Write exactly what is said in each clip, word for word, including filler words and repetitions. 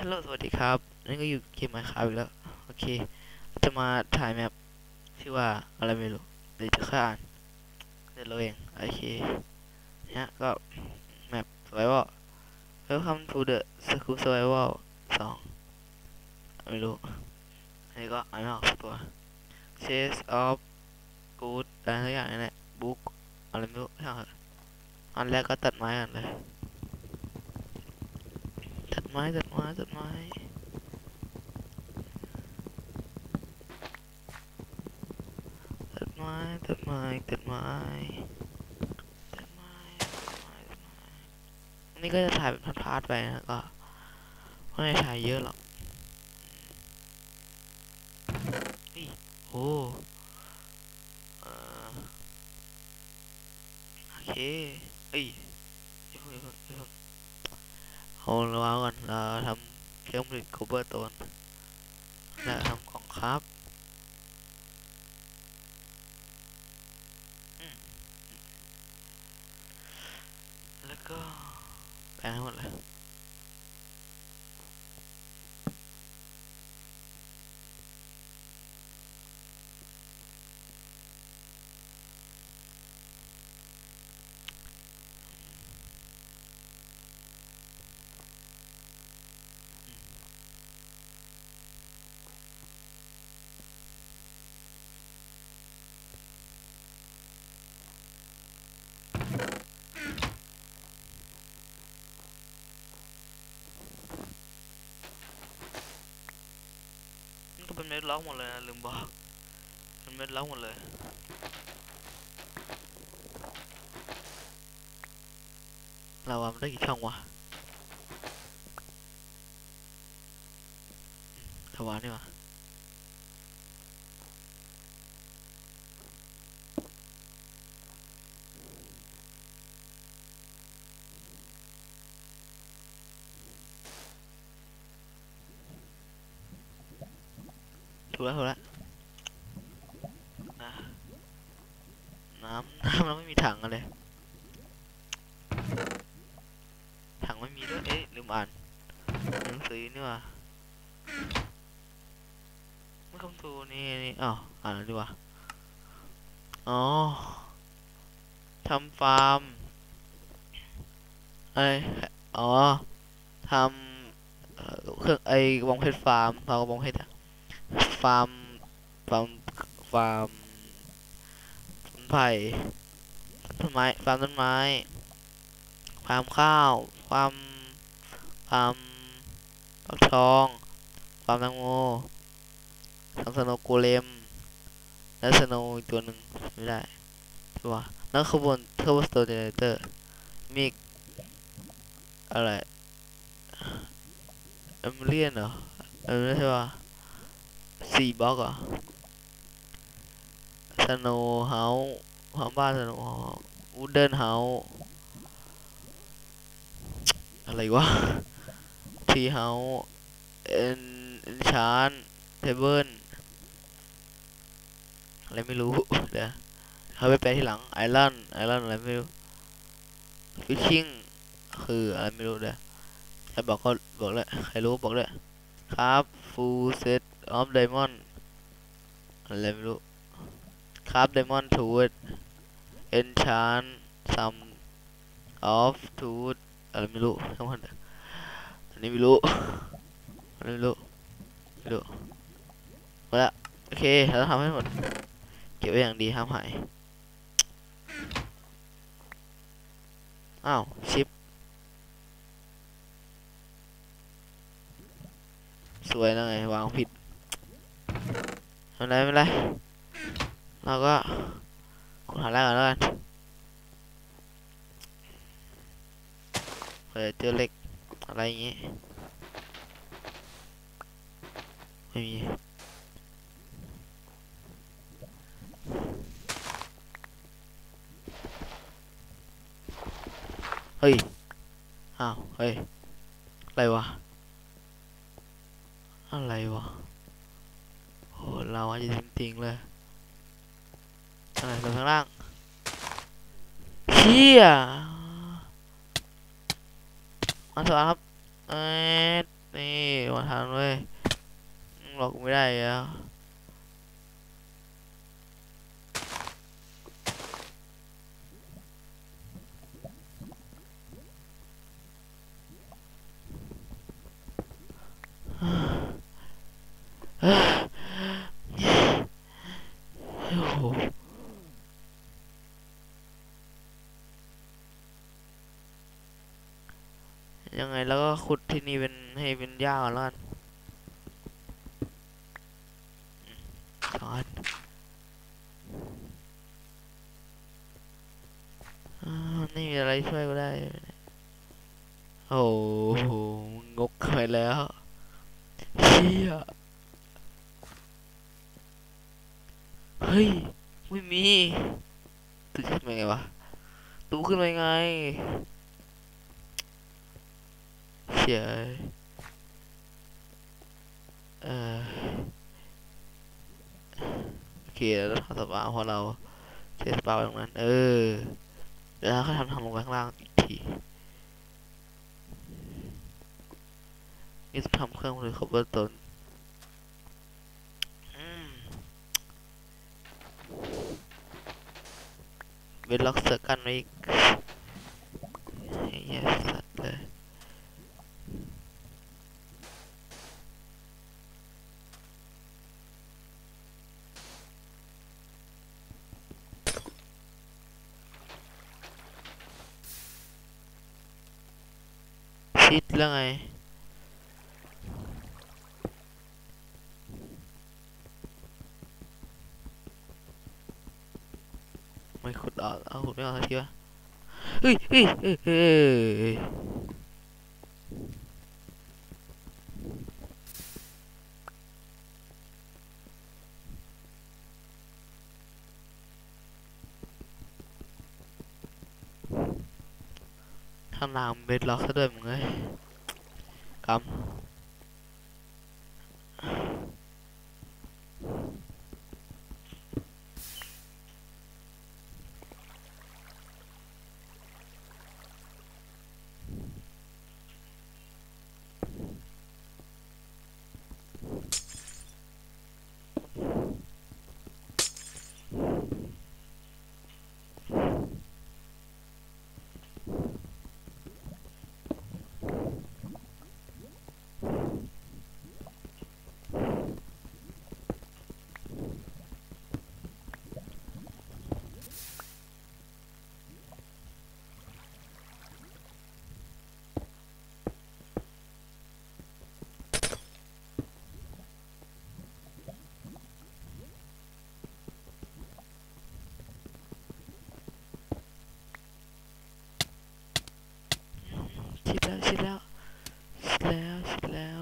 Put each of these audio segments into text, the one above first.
ลโหลสวัสดีครับนี่ก็อยู่เกม Minecraft อีกแล้วโอเคจะมาถ่ายแมปชื่อว่าอะไรไม่รู้เดี๋ยวจะค่อยอ่านเดี๋ยวเราเองโอเคเนี่ยก็แมป Survival Welcome to the School Survival สองไม่รู้อันนี้ก็อ่านไม่ออกสักตัว Chase of Good อะไรสักอย่างนี่แหละ Book อะไรไม่รู้ช่างเถอะอันแรกก็ตัดไม้กันเลยตัดไม้ตัดไม้ตัดไม้ตัดไม้ตัดไม้ตัดไม้ตัดไม้ตัดไม้ตัดไม้นี่ก็จะถ่ายเป็นพาร์ทๆไปนะก็ไม่ได้ถ่ายเยอะหรอกนี่โอ้เอ่อโอเคเอ้ยอย่าเพิ่งอย่าเพิ่งอย่าเพิ่งเอาระวังก่อนเราทำเครื่องผลิตโคเบอร์ตัวแล้วทำกล่องครับอืมแล้วก็แปลงให้หมดเลยมันก็เป็นเม็ดล็อกหมดเลยนะลืมบอกเป็นเม็ดล็อกหมดเลยเราว่ามันได้กี่ช่องวะเราว่านี่วะถูกแล้วถูกแล้วนะน้ำน้ำเราไม่มีถังกันเลยถังไม่มีด้วยเอ๊ะลืมอ่านหนังสือนี่วะไม่คำทูนี่นี่อ้าวอ่านแล้วดีวะอ๋อทำฟาร์มเอ้ยอ๋อทำเอ่อเครื่องไอ้กระบองเพชรฟาร์มฟาร์มกระบองเพชรอะฟาร์มฟาร์มฟาร์มต้นไผ่ต้นไม้ฟาร์มต้นไม้ฟาร์มข้าวฟาร์มฟาร์มฟักทองฟาร์มแตงโมทำสโนว์โกเลมและสโนว์อีกตัวหนึ่งไม่ได้ตัวแล้วขบวนเทอร์โบสโตเจเนเรเตอร์มีอีกอะไรเอมเลียนเหรอเออไม่ใช่ป่ะสี่บล็อกเหรอสโนว์เฮาส์ทำบ้านสโนว์เฮาส์วูดเดิลเฮาส์อะไรวะทีเฮาส์เอ็นเอนชานเทเบิลอะไรไม่รู้เดี๋ยวเขาไปแปลที่หลังไอรอนไอรอนอะไรไม่รู้ฟิชชิ่งคืออะไรไม่รู้เดี๋ยวใครบอกก็บอกเลยใครรู้บอกเลยครับฟูลเซตออฟไดมอนด์อะไรไม่รู้ครับไดมอนด์ทูดเอนชานซัมออฟทูดอะไรไม่รู้ทั้งหมดอันนี้ไม่รู้อันนี้ไม่รู้ไม่รู้หมดละโอเคเราทำให้หมดเก็บไว้อย่างดีห้ามหายอ้าวชิปสวยแล้วไงวางผิดไม่เป็นไรไม่เป็นไรเราก็ขุดหาแรกก่อนแล้วกันเผื่อเจอเหล็กอะไรอย่างงี้ไม่มีเฮ้ยอ้าวเฮ้ยอะไรวะอะไรวะโหเราอาจจะจริงๆเลยอะไรลงข้างล่างเชี่ยมาสวัสดีครับเอ้ยนี่มาทันเว้ยหลอกไม่ได้แล้วโอ้โหยังไงแล้วก็ขุดที่นี่เป็นให้เป็นหญ้าก่อนแล้วกันสอนนี่มีอะไรช่วยก็ได้โอ้โหงกไปแล้วเชี่ยเฮ้ยไม่มีตู้ขึ้นมาไงวะตู้ขึ้นมาไงเชี่ยเออโอเคแล้วทำสปาพอเราเซสปาไว้ตรงนั้นเออเดี๋ยวเราก็ทำทำลงไปข้างล่างอีกทีนี่จะทำเครื่องเลยครบต้นเวทล็อกเสือกันไว้อีกเหี้ยสัตว์เลยชิดแล้วไงไม่ขุดออกเอาขุดไม่ออกสักทีวะเฮ้ยเฮ้ยเฮ้ยเฮ้ยข้างล่างเบสล็อกซะด้วยมึงเอ้ยกำชิดแล้วชิดแล้วชิดแล้วชิดแล้ว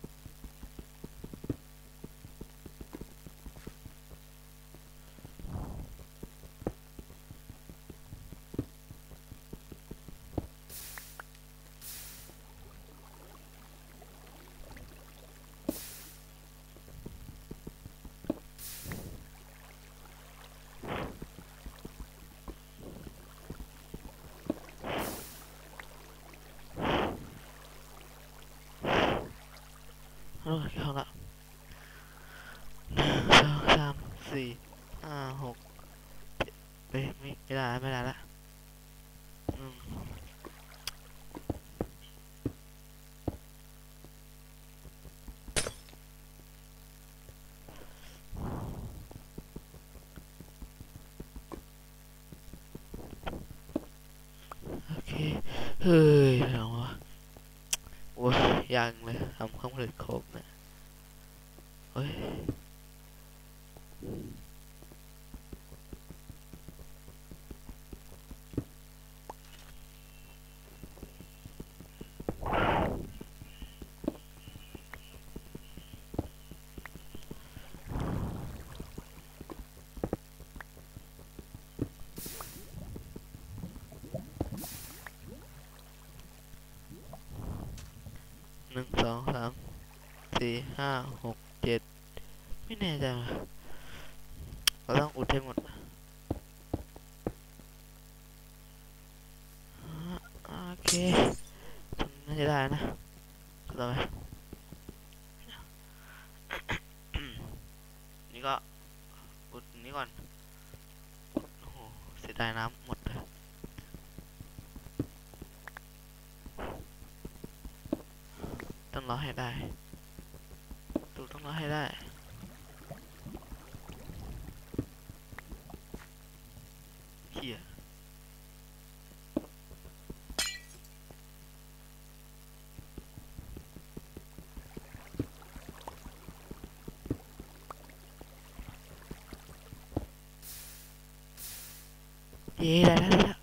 โอ้ยเข้าละหนึ่งสองสามสี่ห้าหกเจ็ดเฮ้ยไม่ไม่ได้ไม่ได้ละอืมโอเคเฮ้ยเอาวะโอ้ยยังเลยทำความเร็จครบนะเฮ้ยหนึ่งสองสามสี่ห้าหกเจ็ดไม่แน่ใจว่ะเราต้องอุดให้หมดโอเคน่าจะได้นะต่อไปนี่ก็อุดนี้ก่อนโอ้โหเสียดายน้ำหมดเลยต้องรอให้ได้ตูต้องรอให้ได้เฮียเย้ได้แล้วได้แล้ว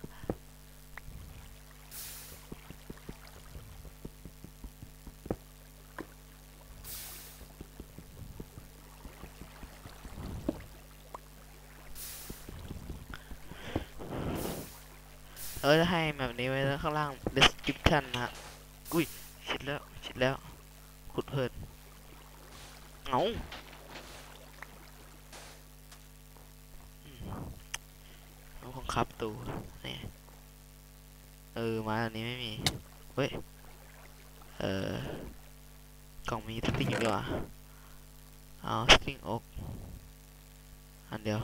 เออจะให้แบบนี้ไว้แล้วข้างล่าง description นะฮะอุ้ยชิดแล้วชิดแล้วขุดเพลินเงาเอาของขับตูเนี่ยเออมาอันนี้ไม่มีเว้ยเออกล่องมีสติงอยู่ดีกว่าเอาสติงอกอันเดียว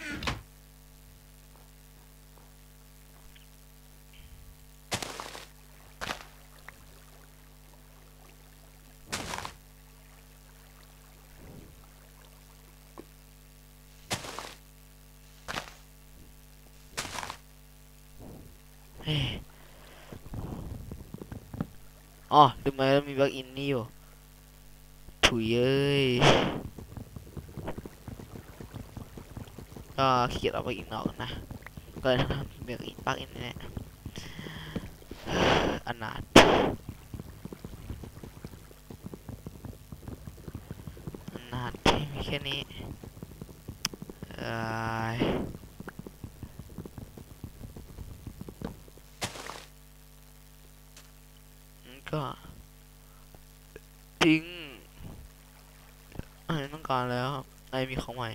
เฮ้อ๋อลืมไปแล้วมีบักอินนี่อยู่ถุยเอ้ยก็ขี้เกียจเอาบักอินออกนะก็เลยทำบักอินบักอินนี่แหละอนาถอนาถที่มีแค่นี้เอ้ยก็ทิ้งไม่ต้องการแล้วไอมีของใหม่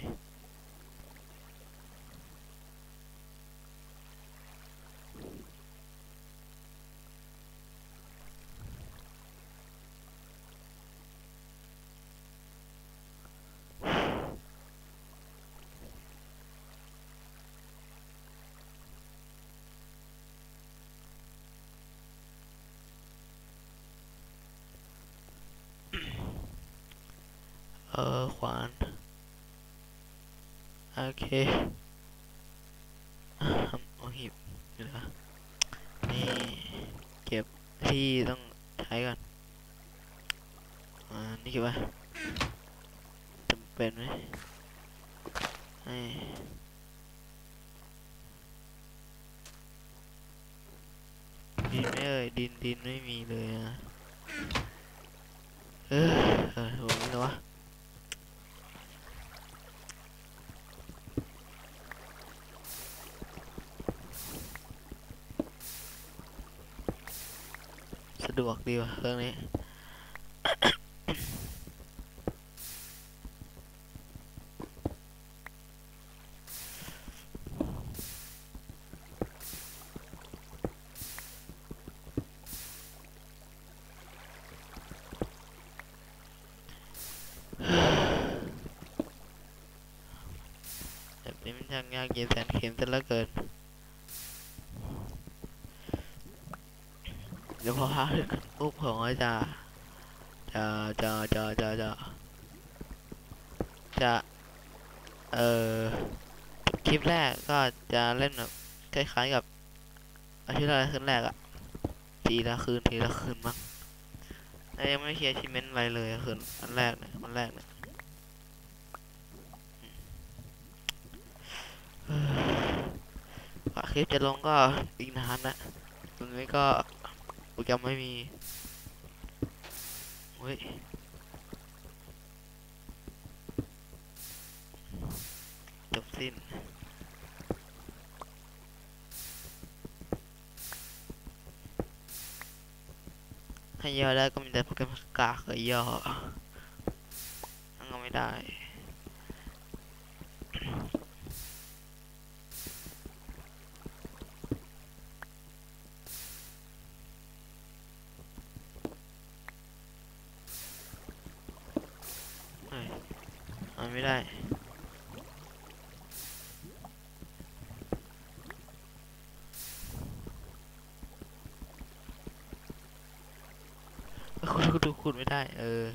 เออขวานโอเคเอาหีบเดี๋ยวนะนี่เก็บที่ต้องใช้ก่อนอ่านี่เก็บไว้จำเป็นไหมดินไม่เอ่ยดินดินไม่มีเลยนะเออเออโหนี่เลยวะสะดวกดีว่ะเครื่องนี้แบบนี้มันยากยากเย็นแสนเข็มซะเหลือเกินเดี๋ยวพอพาขึ้นปุ๊บผมก็จะจะจะจะจะจะจะเอ่อคลิปแรกก็จะเล่นแบบคล้ายๆกับอาทิตย์ละคืนแรกอะทีละคืนทีละคืนมั้งแล้วยังไม่เคลียร์ชิเมนอะไรเลยคืนอันแรกเนี่ยวันแรกเนี่ยกว่าคลิปจะลงก็อีกนานนะตรงนี้ก็โปรแกรมไม่มีเฮ้ยจบสิ้นให้ย่อได้ก็มีแต่โปรแกรมกากกับย่อนั่นก็ไม่ได้เฮ้ยมันไม่ได้ขุดไม่ได้เออ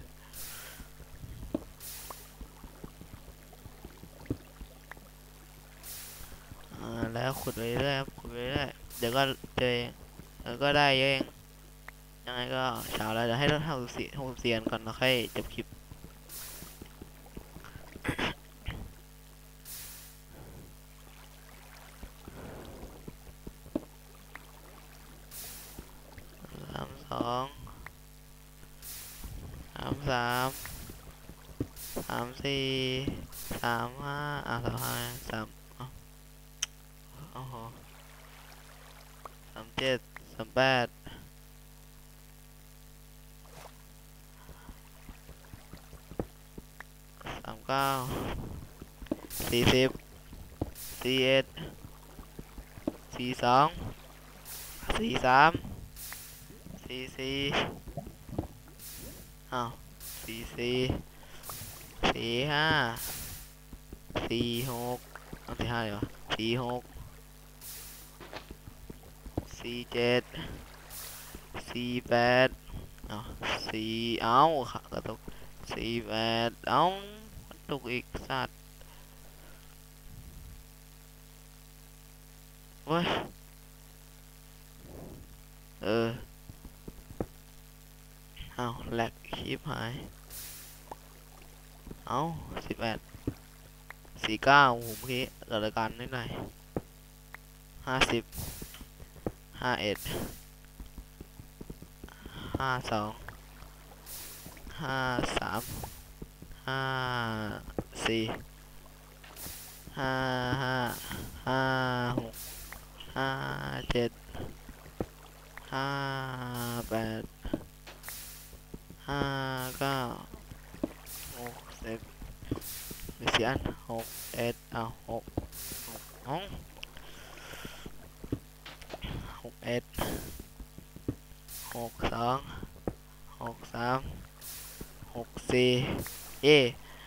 อ่าแล้วขุดไปเรื่อยครับขุดไปเรื่อยเดี๋ยวก็เจอเองแล้วก็ได้เยอะเองยังไงก็เช้าแล้วเดี๋ยวให้เราทำสีทำเสียนก่อนแล้วค่อยจบคลิปสามสองสามสามสามสี่สามห้าอ่ะสามห้าสามอ๋อโอ้โหสามเจ็ดสามแปดสามเก้าสี่สิบสี่เอ็ดสี่สองสี่สามสี่สี่อ้าวสี่สี่สี่ห้าสี่หกเอาสี่ห้าเลยวะสี่หกสี่เจ็ดสี่แปดเอาสี่เอาค่ะกระตุกสี่แปดเอากระตุกอีกสัตว์เว้ยเออเอาแหลกคลิปหายเอาสิบแปดสี่เก้าโอ้โหเมื่อกี้เกิดอาการนิดหน่อยห้าสิบห้าเอ็ดห้าสองห้าสามห้าสี่ห้าห้าห้าหกห้าเจ็ดห้าแปดห้าเก้าหกสิบมีสี่อันหกเอ็ดเอาหกหกอ๋อหกเอ็ดหกสองหกสามหกสี่เย่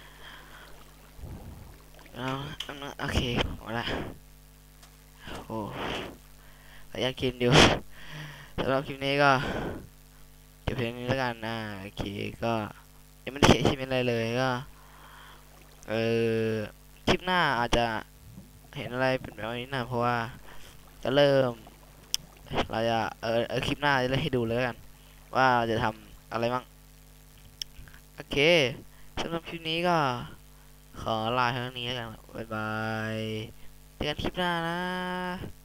เอาโอเคหมดละโอ้ก็ยังกินอยู่สำหรับคลิปนี้ก็จบเพียงนี้แล้วกันนะโอเคก็ยังไม่ได้เขียนชิมอะไรเลยก็เออคลิปหน้าอาจจะเห็นอะไรเป็นแบบนี้นะเพราะว่าจะเริ่มเราจะเออเออคลิปหน้าจะเล่นให้ดูเลยกันว่าจะทำอะไรบ้างโอเคสำหรับคลิปนี้ก็ขอลาเท่านี้แล้วกันบ๊ายบายเจอกันคลิปหน้านะ